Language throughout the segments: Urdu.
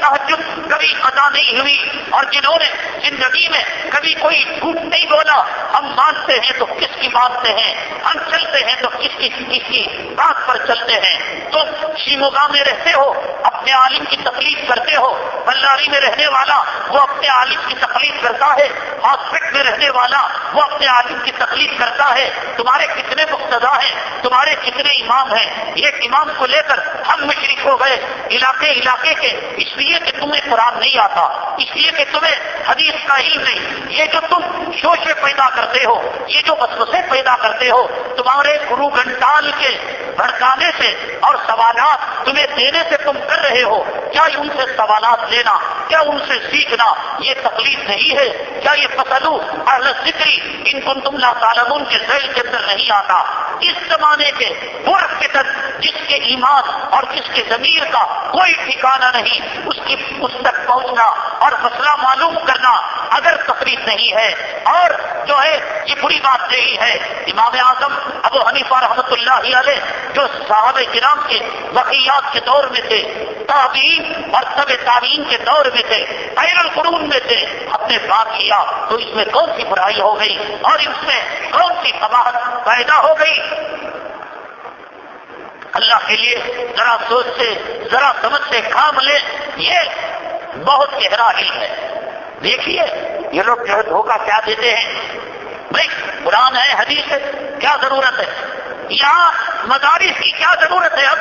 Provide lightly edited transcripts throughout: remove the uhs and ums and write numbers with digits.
تہجد کبھی قضا نہیں ہوئی اور جنہوں نے زندگی میں کبھی کوئی جھوٹ نہیں بولا، ہم مانتے ہیں تو کس کی مانتے ہیں، ہم چلتے ہیں تو کس کی بات پر چلتے ہیں۔ تم شیموگا میں رہتے ہو، اپنے عالم کی تقلید کرتے ہو، بلاری میں رہنے والا وہ اپنے عالم کی تقلید کرتا ہے، ہاسپٹ میں رہنے والا وہ اپنے عالم کی تقلید کرتا ہے۔ تمہارے کتنے مقتدا ہیں، تمہارے کتنے امام ہیں؟ ایک امام کو لے کر ہم مشرک ہو گئے علاقے کے، اس لیے کہ تمہیں قرآن نہیں آتا، اس لیے کہ تمہیں حدیث کا علم نہیں۔ یہ جو تم شوشے پیدا کرتے ہو، یہ جو وسوسے پیدا کرتے ہو، تمہارے گرو گھنٹال کے بھڑکانے سے اور سوالات تمہیں دینے سے تم کر رہے ہو۔ کیا ان سے سوالات لینا، کیا ان سے سیکھنا یہ تقلید نہیں ہے؟ کیا یہ فصلو اہل ذکری ان کنتم لا تعلمون کے ذیل کے اندر نہیں آتا؟ اس زمانے کے مورخ کے تک جس کے ایمان اور جس کے ضمیر کا کوئی ٹھکانہ نہیں، اس تک پہنچنا اور مسئلہ معلوم کرنا اگر تقلید نہیں ہے اور جو ہے یہ بری بات نہیں ہے۔ امام اعظم ابو حنیفہ رحمۃ اللہ علیہ جو صحابہ کرام کے وقیات کے دور میں تھے، تابعین اور تبع تابعین کے دور میں تھے، خیر القرون میں تھے، اپنے بات کیا تو اس میں کون سی برائی ہو گئی اور اس میں کون سی قباحت پیدا ہو گئی؟ اللہ کے لیے ذرا سوچ سے، ذرا سمجھ سے کام لے، یہ بہت گہرا علم ہے۔ دیکھیے یہ لوگ جو ہے دھوکہ کیا دیتے ہیں، بھائی قرآن ہے حدیث ہے، کیا ضرورت ہے؟ یہاں مدارس کی کیا ضرورت ہے؟ اب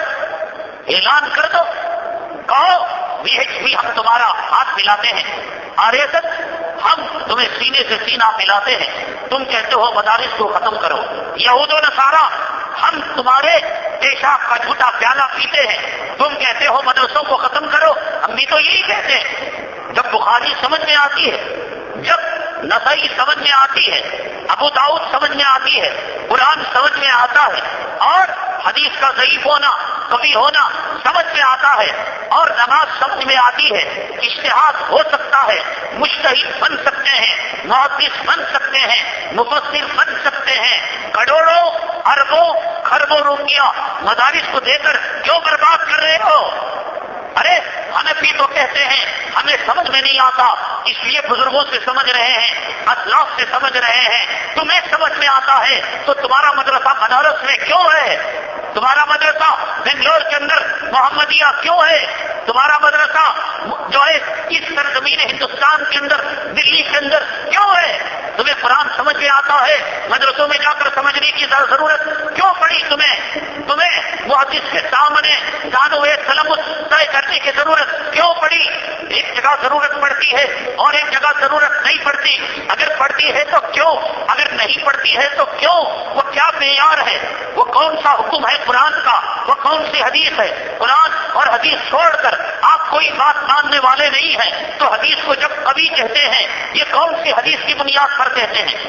اعلان کر دو، کہو VHP ہم تمہارا ہاتھ ملاتے ہیں، RSS ہم تمہیں سینے سے سینہ ملاتے ہیں، تم کہتے ہو مدارس کو ختم کرو، یہود و نصارہ ہم تمہارے پیشاب کا جھوٹا پیالہ پیتے ہیں، تم کہتے ہو مدرسوں کو ختم کرو، ہم بھی تو یہی کہتے ہیں۔ جب بخاری سمجھ میں آتی ہے، جب نسائی سمجھ میں آتی ہے، ابو داؤد سمجھ میں آتی ہے، قرآن سمجھ میں آتا ہے اور حدیث کا ضعیف ہونا، کبھی ہونا سمجھ میں آتا ہے اور نماز سمجھ میں آتی ہے، اجتہاد ہو سکتا ہے، مجتہد بن سکتے ہیں، محدث بن سکتے ہیں، مفسر بن سکتے ہیں، کروڑوں اربوں خربوں روپیہ مدارس کو دے کر کیوں برباد کر رہے ہو؟ ارے حنفی تو کہتے ہیں ہمیں سمجھ میں نہیں آتا، اس لیے بزرگوں سے سمجھ رہے ہیں، اسلاف سے سمجھ رہے ہیں۔ تمہیں سمجھ میں آتا ہے تو تمہارا مدرسہ بنارس میں کیوں ہے؟ تمہارا مدرسہ بنگلور کے اندر محمدیہ کیوں ہے؟ تمہارا مدرسہ جو ہے اس سرزمین ہندوستان کے اندر دلی کے اندر کیوں ہے؟ تمہیں قرآن سمجھ میں آتا ہے، مدرسوں میں جا کر سمجھنے کی ضرورت کیوں پڑی تمہیں محدث کے سامنے دانو تلمس طے کرنے کی ضرورت کیوں پڑی؟ ایک جگہ ضرورت پڑتی ہے اور ایک جگہ ضرورت نہیں پڑتی، اگر پڑتی ہے تو کیوں، اگر نہیں پڑتی ہے تو کیوں؟ وہ کیا معیار ہے؟ وہ کون سا حکم ہے قرآن کا؟ وہ کون سی حدیث ہے؟ قرآن اور حدیث چھوڑ کر آپ کوئی بات ماننے والے نہیں ہیں تو حدیث کو جب کبھی کہتے ہیں، یہ کون سی حدیث کی بنیاد پر کہتے ہیں؟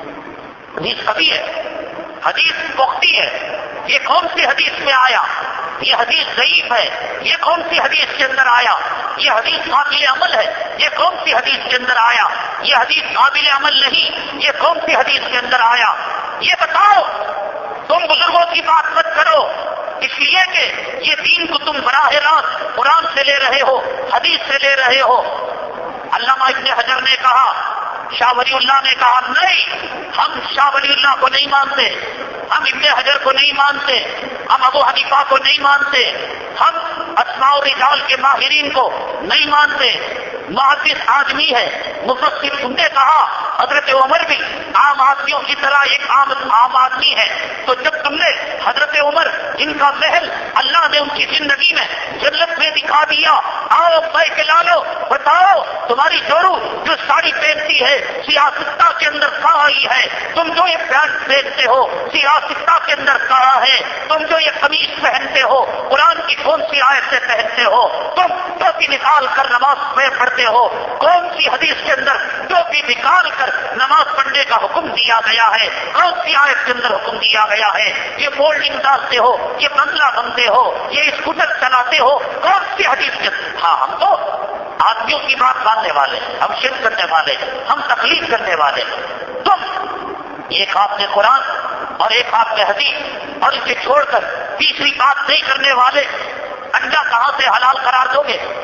حدیث کبھی ہے، حدیث پختہ ہے، یہ کون سی حدیث میں آیا؟ یہ حدیث ضعیف ہے، یہ کون سی حدیث کے اندر آیا؟ یہ حدیث قابل عمل ہے، یہ کون سی حدیث کے اندر آیا؟ یہ حدیث قابل عمل نہیں، یہ کون سی حدیث کے اندر آیا؟ یہ بتاؤ۔ تم بزرگوں کی بات مت کرو، اس لیے کہ یہ دین کو تم براہ راست قرآن سے لے رہے ہو، حدیث سے لے رہے ہو۔ علامہ ابن حجر نے کہا، شاہ ولی اللہ نے کہا نہیں، ہم شاہ ولی اللہ کو نہیں مانتے، ہم ابن حجر کو نہیں مانتے، ہم ابو حنیفہ کو نہیں مانتے، ہم اسماء و رجال کے ماہرین کو نہیں مانتے۔ محدث آدمی ہے، مفسر، تم نے کہا حضرت عمر بھی عام آدمیوں کی طرح ایک عام آدمی ہے، تو جب تم نے حضرت عمر جن کا محل اللہ نے ان کی زندگی میں جنت میں دکھا دیا، آؤ بیٹھ کے لالو، بتاؤ تمہاری جوڑو جو ساڑی پہنتی ہے سیاستہ کے اندر کہاں آئی ہے؟ تم جو یہ پینٹ پہنتے ہو سیاستہ کے اندر کہاں ہے؟ تم جو یہ قمیص پہنتے ہو قرآن کی کون سی آیت سے پہنتے ہو؟ تم ٹوپی نکال کر نماز میں پڑھتے ہو، کون سی حدیث کے اندر ٹوپی نکال کر نماز پڑھنے کا حکم دیا گیا ہے؟ کون سی آیت کے اندر حکم دیا گیا ہے؟ یہ مولڈنگ ڈالتے ہو، یہ بنگلہ بنتے ہو، یہ اسکوٹر چلاتے ہو، کون سی حدیث کے اندر؟ ہاں ہم تو آدمیوں کی بات ماننے والے، ہم شرک کرنے والے، ہم تقلید کرنے والے۔ تم ایک ہاتھ میں قرآن اور ایک ہاتھ میں حدیث اور اسے چھوڑ کر تیسری بات نہیں کرنے والے، انڈا کہاں سے حلال قرار دو گے؟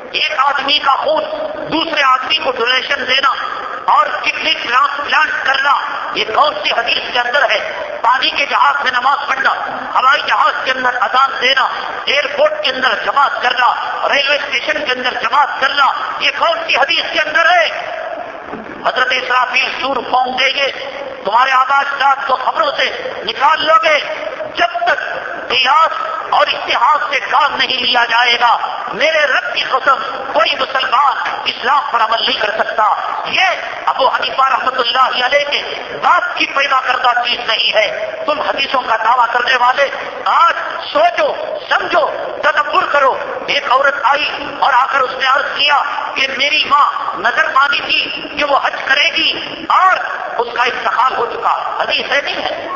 ایک آدمی کا خون دوسرے آدمی کو ڈونیشن دینا اور کڈنی ٹرانسپلانٹ کرنا، یہ کون سی حدیث کے اندر ہے؟ پانی کے جہاز میں نماز پڑھنا، ہوائی جہاز کے اندر اذان دینا، ایئرپورٹ کے اندر جماعت کرنا، ریلوے اسٹیشن کے اندر جماعت کرنا، یہ کون سی حدیث کے اندر ہے؟ حضرت اسرافیل سور پھونک دیں گے، تمہارے آباد جات کو خبروں سے نکال لو گے، جب تک قیاس اور اتحاد سے کام نہیں لیا جائے گا میرے رب کی قسم کوئی مسلمان اسلام پر عمل نہیں کر سکتا۔ یہ ابو حنیفہ رحمۃ اللہ علیہ کے باپ کی پیدا کردہ چیز نہیں ہے۔ تم حدیثوں کا دعویٰ کرنے والے آج سوچو، سمجھو، تدبر کرو۔ ایک عورت آئی اور آ کر اس نے عرض کیا کہ میری ماں نظر مانی تھی کہ وہ حج کرے گی اور اس کا انتقال ہو چکا۔ حدیث ہے نہیں ہے؟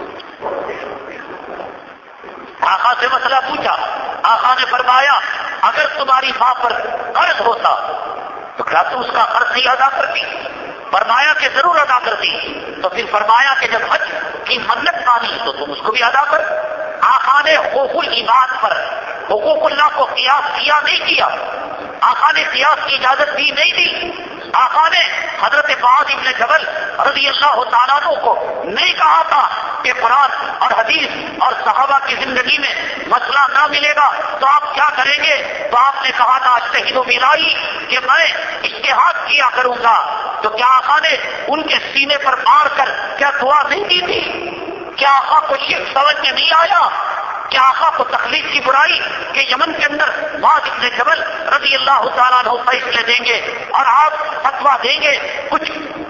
آقا سے مسئلہ پوچھا، آقا نے فرمایا اگر تمہاری ماں پر قرض ہوتا تو کیا تم اس کا قرض نہیں ادا کرتی؟ فرمایا کہ ضرور ادا کرتی۔ تو پھر فرمایا کہ جب حج کی منت مانی تو تم اس کو بھی ادا کر۔ آقا نے حقوق العباد پر حقوق اللہ کو قیاس کیا نہیں کیا، آقا نے قیاس کی اجازت دی نہیں دی۔ آقا نے حضرت معاذ ابن جبل رضی اللہ تعالیٰ عنہ کو نہیں کہا تھا کہ قرآن اور حدیث اور صحابہ کی زندگی میں مسئلہ نہ ملے گا تو آپ کیا کریں گے؟ تو آپ نے کہا تھا اجتہد بلائی کہ میں اجتہاد کیا کروں گا۔ تو کیا آقا نے ان کے سینے پر مار کر کیا دعا نہیں دی تھی؟ کیا آقا کو شرک سمجھ میں نہیں آیا؟ کیا آقا کو تقلید کی برائی کہ یمن کے اندر معاذ ابن جبل رضی اللہ تعالیٰ عنہ فیصلے دیں گے اور آپ فتویٰ دیں گے، کچھ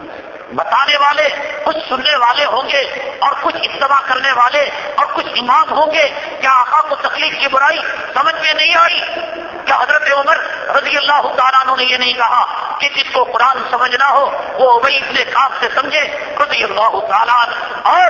بتانے والے کچھ سننے والے ہوں گے اور کچھ اتباع کرنے والے اور کچھ امام ہوں گے؟ کیا آقا کو تقلید کی برائی سمجھ میں نہیں آئی؟ کیا حضرت عمر رضی اللہ تعالیٰ عنہ نے یہ نہیں کہا کہ جس کو قرآن سمجھنا ہو وہ ابی ابن کعب سے سمجھے رضی اللہ تعالیٰ عنہ، اور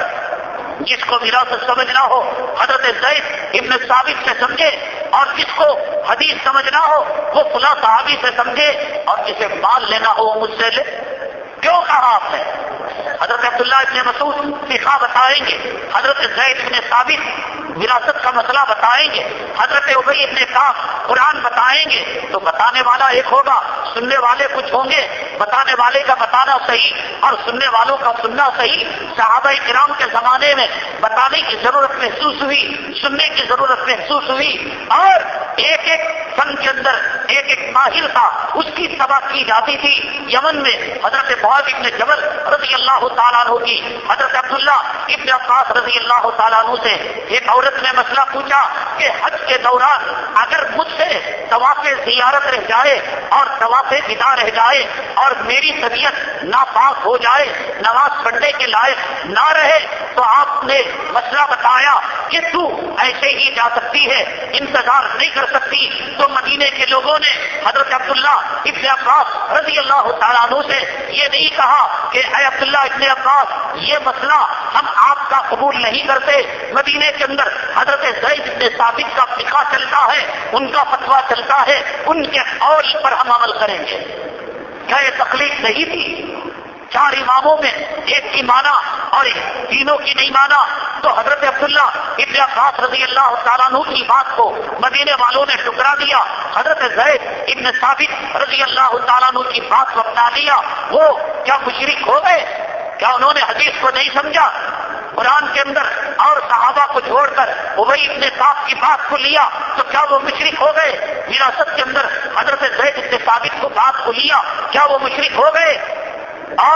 جس کو وراثت سمجھنا ہو حضرت زید ابن ثابت سے سمجھے، اور جس کو حدیث سمجھنا ہو وہ فلاں صحابی سے سمجھے، اور جسے مال لینا ہو وہ مجھ سے لے؟ کیوں کہا آپ نے؟ حضرت عبداللہ ابن مسعود فقہ بتائیں گے، حضرت زید ابن ثابت وراثت کا مسئلہ بتائیں گے، حضرت ابی ابن کعب قرآن بتائیں گے، تو بتانے والا ایک ہوگا، سننے والے کچھ ہوں گے۔ بتانے والے کا بتانا صحیح اور سننے والوں کا سننا صحیح۔ صحابہ کرام کے زمانے میں بتانے کی ضرورت محسوس ہوئی، سننے کی ضرورت محسوس ہوئی، اور ایک ایک فن کے اندر ایک ایک ماہر تھا، اس کی تباہ کی جاتی تھی۔ یمن میں حضرت معاذ ابن جبل رضی اللہ تعالیٰ عنہ کی حضرت عبداللہ ابن عباس رضی اللہ تعالیٰ عنہ سے ایک عورت نے مسئلہ پوچھا کہ حج کے دوران اگر مجھ سے طواف زیارت رہ جائے اور طواف ودا رہ جائے اور میری طبیعت ناپاک ہو جائے، نماز پڑھنے کے لائق نہ رہے، تو آپ نے مسئلہ بتایا کہ تو ایسے ہی جا سکتی ہے، انتظار نہیں کر سکتی۔ تو مدینے کے لوگوں نے حضرت عبداللہ ابن عباس رضی اللہ تعالیٰ عنہ سے یہ نہیں کہا کہ اے عبداللہ ابن عباس یہ مسئلہ ہم آپ کا قبول نہیں کرتے۔ مدینے کے اندر حضرت زید ابن ثابت کا فقہ چلتا ہے، ان کا فتویٰ چلتا ہے، ان کے قول پر ہم عمل کریں گے۔ کیا یہ تقلید نہیں تھی؟ چار اماموں میں ایک کی مانا اور تینوں کی نہیں مانا، تو حضرت عبداللہ ابن عباس رضی اللہ تعالیٰ عنہ کی بات کو مدینے والوں نے ٹکرا دیا، حضرت زید ابن ثابت رضی اللہ تعالیٰ عنہ کی بات کو اپنا لیا۔ وہ کیا مشرک ہو گئے؟ کیا انہوں نے حدیث کو نہیں سمجھا؟ قرآن کے اندر اور صحابہ کو چھوڑ کر ابی ابن کعب کی بات کو لیا تو کیا وہ مشرک ہو گئے؟ وراثت کے اندر حضرت زید ابن ثابت کو بات کو لیا، کیا وہ مشرک ہو گئے؟ اور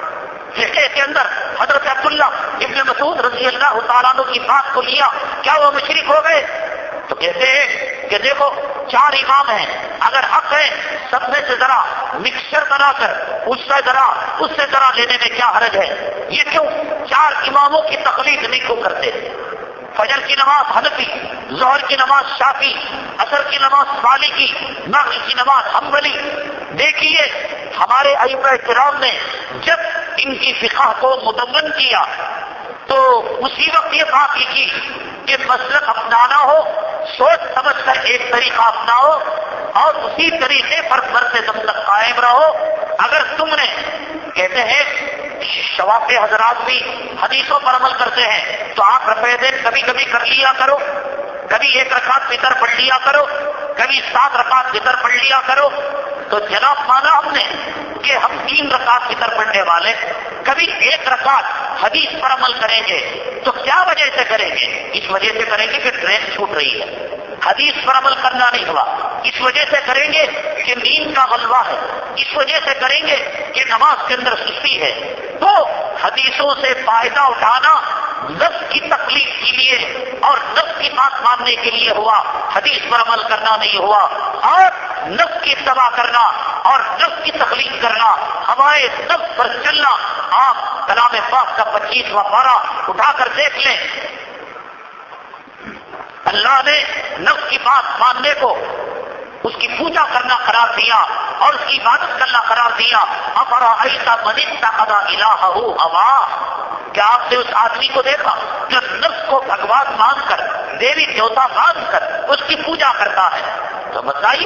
فقہ کے اندر حضرت عبداللہ ابن مسعود رضی اللہ تعالیٰ عنہ کی بات کو لیا، کیا وہ مشرک ہو گئے؟ تو کہتے ہیں کہ دیکھو چار امام ہیں، اگر حق ہے سب میں سے ذرا مکسچر بنا کر اس سے ذرا لینے میں کیا حرج ہے؟ یہ کیوں چار اماموں کی تقلید نہیں کیوں کرتے؟ فجر کی نماز حنفی، ظہر کی نماز شافعی، عصر کی نماز مالکی، مغرب کی نماز حنبلی۔ دیکھیے ہمارے ائمہ کرام نے جب ان کی فقہ کو مدون کیا تو اسی وقت یہ بات لکھی کہ مسلک اپنانا ہو سوچ سمجھ کر ایک طریقہ اپناؤ اور اسی طریقے پر مرتے دم تک قائم رہو۔ اگر تم نے کہتے ہیں شواف حضرات بھی حدیثوں پر عمل کرتے ہیں تو آپ رفع دین کبھی کبھی کر لیا کرو، کبھی 1 رکعت وتر پڑھ لیا کرو، کبھی 7 رکعت وتر پڑھ لیا کرو. تو جناب مانا ہم نے کہ ہم 3 رکعت وتر پڑھنے والے کبھی 1 رکعت حدیث پر عمل کریں گے. تو کیا وجہ سے کریں گے؟ اس وجہ سے کریں گے کہ ٹرین چھوٹ رہی ہے، حدیث پر عمل کرنا نہیں ہوا. اس وجہ سے کریں گے کہ نیند کا غلبہ ہے، اس وجہ سے کریں گے کہ نماز کے اندر سستی ہے. تو حدیثوں سے فائدہ اٹھانا نفس کی تکلیف کے لیے اور نفس کی بات ماننے کے لیے ہوا، حدیث پر عمل کرنا نہیں ہوا. اور نفس کی اتباع کرنا اور نفس کی تخلیق کرنا، ہوائے نفس پر چلنا. آپ کلام پاک کا 25واں پارہ اٹھا کر دیکھ لیں. اللہ نے نفس کی بات ماننے کو اس کی پوجا کرنا قرار دیا اور اس کی عبادت کرنا قرار دیا. افرأیت من اتخذ الہہ ہواہ، کیا آپ نے اس آدمی کو دیکھا جو نفس کو بھگوان مان کر، دیوی دیوتا مان کر اس کی پوجا کرتا ہے؟ تو بتائیے،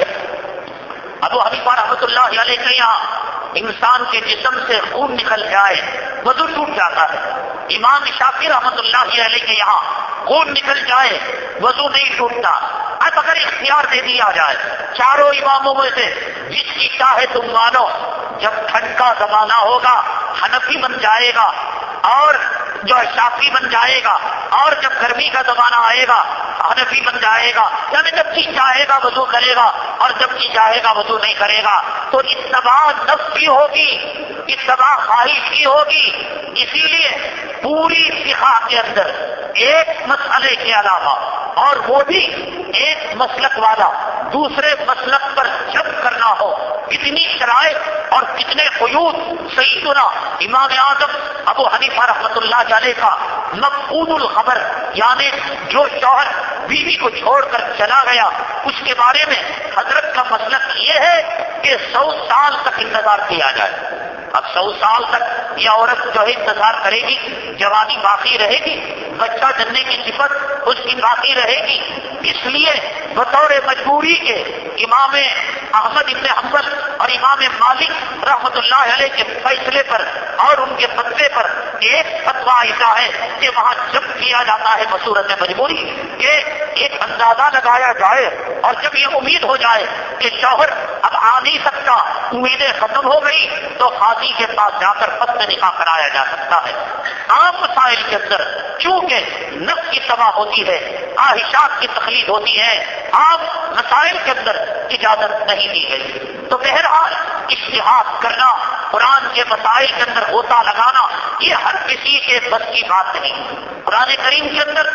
ابو حنیفہ رحمۃ اللہ علیہ کے یہاں انسان کے جسم سے خون نکل جائے وضو ٹوٹ جاتا ہے. امام شافعی رحمۃ اللہ علیہ کے یہاں خون نکل جائے وضو نہیں ٹوٹتا. اب اگر اختیار دے دیا جائے چاروں اماموں میں سے جس کی چاہے تم مانو، جب ٹھنڈ کا زمانہ ہوگا حنفی بن جائے گا اور جو شافعی بن جائے گا، اور جب گرمی کا زمانہ آئے گا حنفی بن جائے گا. یعنی جب جی چاہے گا وضو کرے گا اور جب جی چاہے گا وضو نہیں کرے گا. تو اتباع نفس کی ہوگی، اتباع خواہش کی ہوگی. اسی لیے پوری فقہ کے اندر ایک مسئلے کے علاوہ، اور وہ بھی ایک مسلک والا دوسرے مسلک پر جب کرنا ہو، کتنی شرائط اور کتنے قیود سیدنا امام اعظم ابو حنیفہ رحمۃ اللہ علیہ کا مفقود الخبر، یعنی جو شوہر بیوی کو چھوڑ کر چلا گیا، اس کے بارے میں حضرت کا مسلک یہ ہے کہ 100 سال تک انتظار کیا جائے. اب 100 سال تک یہ عورت جو ہے انتظار کرے گی، جوانی باقی رہے گی، بچہ جننے کی صفت اس کی باقی رہے گی. اس لیے بطور مجبوری کے امام احمد ابن حنبل اور امام مالک رحمۃ اللہ علیہ کے فیصلے پر اور ان کے فتوے پر ایک فتویٰ ایسا ہے کہ وہاں جب کیا جاتا ہے بصورت مجبوری، کہ ایک اندازہ لگایا جائے اور جب یہ امید ہو جائے کہ شوہر اب آ نہیں سکتا، امیدیں ختم ہو گئی، تو قاضی کے پاس جا کر فتوی نکاح کرایا جا سکتا ہے. عام مسائل کے اندر چونکہ نفس کی تباہ ہوتی ہے، خواہشات کی تخلیق ہوتی ہے، عام مسائل کے اندر اجازت نہیں دی گئی. تو بہرحال اجتہاد کرنا، قرآن کے مسائل کے اندر غوطہ لگانا، یہ ہر کسی کے بس کی بات نہیں. قرآن کریم کے اندر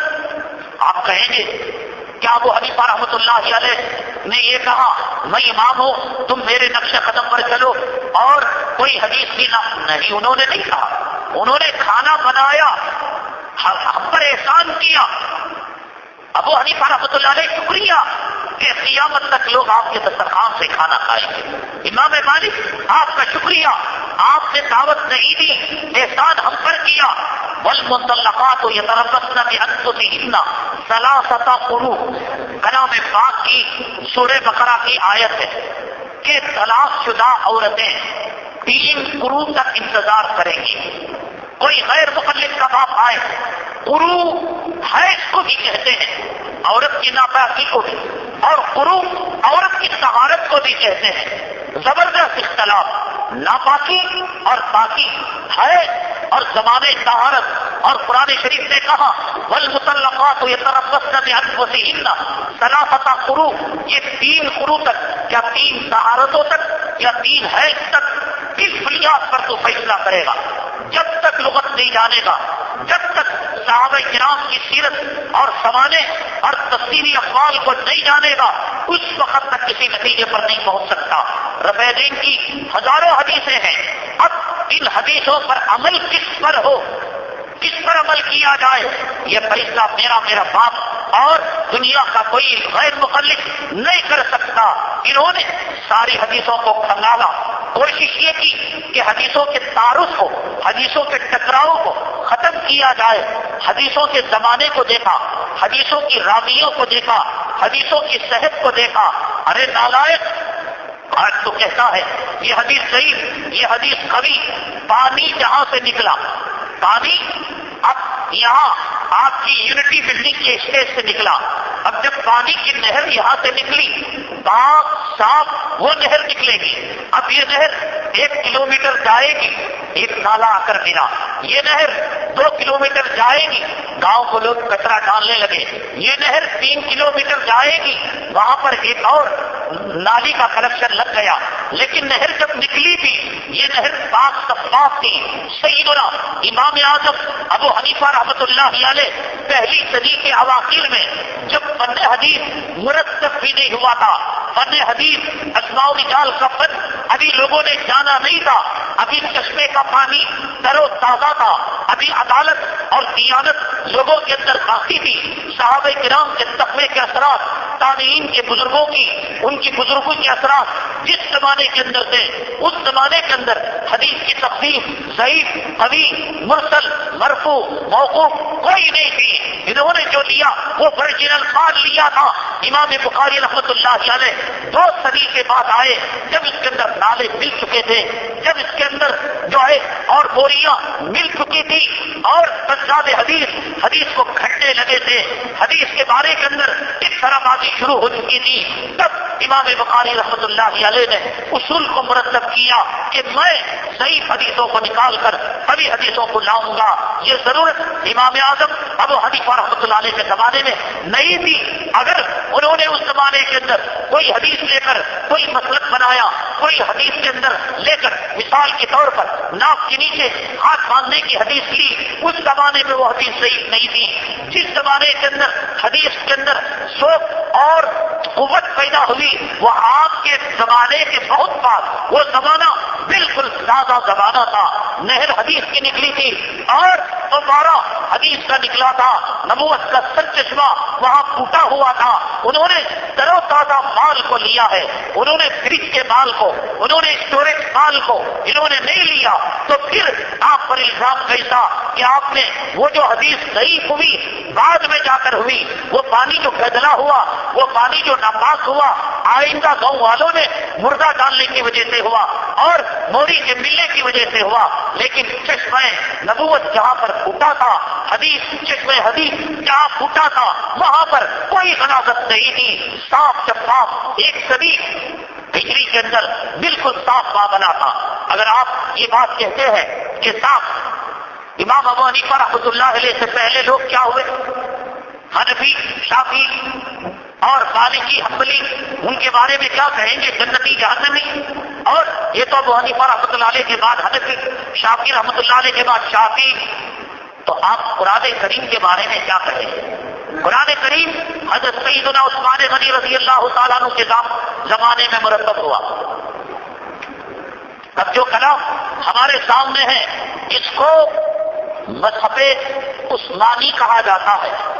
آپ کہیں گے کیا ابو حنیفہ رحمۃ اللہ علیہ نے یہ کہا میں امام ہوں تم میرے نقش قدم پر چلو اور کوئی حدیث بھی نہ؟ نہیں، انہوں نے نہیں کہا. انہوں نے کھانا بنایا، ہم پر احسان کیا. ابو حنیفہ رحمۃ اللہ علیہ شکریہ کہ قیامت تک لوگ آپ کے دسترخوان سے کھانا کھائیں گے. امام مالک آپ کا شکریہ، آپ نے دعوت نہیں دی، احسان ہم پر کیا. والمطلقات یتربصن بانفسہن ثلاثۃ قروء، کلام پاک کی سورہ بقرہ کی آیت ہے کہ طلاق شدہ عورتیں 3 قروء تک انتظار کریں گی. کوئی غیر مقلد کا باپ آئے، قروء حیض کو بھی کہتے ہیں، عورت کی ناپاکی کو بھی، اور قروء عورت کی طہارت کو بھی کہتے ہیں. زبردست اختلاف، ناپاکی اور پاکی، حیض اور زمانے طہارت. اور قرآن شریف نے کہا والمطلقات یتربصن بانفسہن ثلاثۃ قروء، یہ 3 قروء تک، کیا 3 طہارتوں تک یا 3 حیض تک؟ کس بنیاد پر تو فیصلہ کرے گا؟ جب تک لغت نہیں جانے گا، جب تک صحابہ کرام کی سیرت اور زمانے اور تفصیلی اقوال کو نہیں جانے گا، اس وقت تک کسی نتیجے پر نہیں پہنچ سکتا. رفع دین کی ہزاروں حدیثیں ہیں. اب ان حدیثوں پر عمل کس پر ہو، کس پر عمل کیا جائے، یہ فیصلہ میرا باپ اور دنیا کا کوئی غیر مقلد نہیں کر سکتا. انہوں نے ساری حدیثوں کو کھنگالا، کوشش یہ کی کہ حدیثوں کے تعارض کو، حدیثوں کے ٹکراؤ کو ختم کیا جائے. حدیثوں کے زمانے کو دیکھا، حدیثوں کی راویوں کو دیکھا، حدیثوں کی صحت کو دیکھا. ارے نالائق، آج تو کہتا ہے یہ حدیث صحیح، یہ حدیث قوی. پانی جہاں سے نکلا، پانی اب یہاں آپ کی یونٹی بلڈنگ کے اسٹیج سے نکلا، اب جب پانی کی نہر یہاں سے نکلی، پاک صاف وہ نہر نکلے گی. اب یہ نہر 1 کلومیٹر جائے گی، ایک نالا آ کر گرا. یہ نہر 2 کلومیٹر جائے گی، گاؤں کو لوگ کچرا ڈالنے لگے. یہ نہر 3 کلومیٹر جائے گی، وہاں پر ایک اور نالی کا کنیکشن لگ گیا. لیکن نہر جب نکلی تھی یہ نہر پاک صفاف تھی. سیدنا امام اعظم ابو حنیفہ رحمۃ اللہ علیہ پہلی صدی کے اواخر میں جب فن حدیث مرتب بھی نہیں ہوا تھا، فن حدیث اسماء و رجال کا فن ابھی لوگوں نے جانا نہیں تھا، ابھی چشمے کا پانی تر و تازہ تھا، ابھی عدالت اور دیانت لوگوں کے اندر باقی تھی. صحابہ کرام کے تقوی کے اثرات، تابعین کے بزرگوں کی ان کی بزرگوں کے اثرات جس زمانے کے اندر تھے، اس زمانے کے اندر حدیث کی تقسیم ضعیف، قوی، مرسل، مرفوع، موقوف کوئی نہیں تھی. انہوں نے جو لیا وہ ورجنل مال لیا تھا. امام بخاری رحمۃ اللہ علیہ 2 صدی کے بعد آئے جب اس کے اندر نالے مل چکے تھے، جب اس کے اندر جو ہے اور بوریاں مل چکی تھی اور سجاد حدیث کو کھٹنے لگے تھے، حدیث کے بارے کے اندر اس طرح بازی شروع ہو چکی تھی. تب امام بخاری رحمۃ اللہ علیہ نے اصول کو مرتب کیا کہ میں ضعیف حدیثوں کو نکال کر قوی حدیثوں کو لاؤں گا. یہ ضرورت امام اعظم ابو حنیفہ رحمۃ اللہ علیہ کے زمانے میں نہیں تھی. اگر انہوں نے اس زمانے کے اندر کوئی حدیث لے کر کوئی مسلک بنایا، کوئی حدیث کے اندر لے کر مثال کے طور پر ناک کے نیچے ہاتھ باندھنے کی حدیث لی، اس زمانے میں وہ حدیث صحیح نہیں تھی. جس زمانے کے اندر حدیث کے اندر ذوق اور قوت پیدا ہوئی وہ آپ کے زمانے کے بہت بعد، وہ زمانہ بالکل تازہ زمانہ تھا. نہر حدیث کی نکلی تھی اور دوبارہ حدیث کا نکلا تھا. نبوت کا سچ چشمہ وہاں پھوٹا ہوا تھا. انہوں نے تر و تازہ مال کو لیا ہے، انہوں نے فریج کے مال کو، انہوں نے اسٹوریج مال کو انہوں نے نہیں لیا. تو پھر آپ پر الزام کیسا کہ آپ نے وہ جو حدیث ضعیف ہوئی بعد میں جا کر ہوئی، وہ پانی جو گدلا ہوا، وہ پانی جو ناپاک ہوا آئندہ گاؤں والوں نے مردہ ڈالنے کی وجہ سے ہوا اور موری کے ملنے کی وجہ سے ہوا. لیکن چشمہ نبوت جہاں پر پھوٹا تھا، حدیث چشمہ حدیث جہاں پھوٹا تھا وہاں پر کوئی غلاظت نہیں تھی. صاف شفاف 1 صدی ہجری کے اندر بالکل صاف معاملہ تھا. اگر آپ یہ بات کہتے ہیں کہ صاف، امام ابو حنیفہ رحمۃ اللہ علیہ سے پہلے لوگ کیا ہوئے؟ حنفی، شافعی اور مالکی، حنبلی، ان کے بارے میں کیا کہیں گے؟ جنتی، جہنمی. اور یہ تو ابو حنیفہ رحمۃ اللہ علیہ کے بعد حنفی، شافعی رحمۃ اللہ علیہ کے بعد شافعی. تو آپ قرآن کریم کے بارے میں کیا کہیں گے؟ قرآن کریم حضرت سیدنا عثمان غنی رضی اللہ تعالیٰ عنہ کے زمانے میں مرتب ہوا. اب جو کلام ہمارے سامنے ہے اس کو مصحف عثمانی کہا جاتا ہے.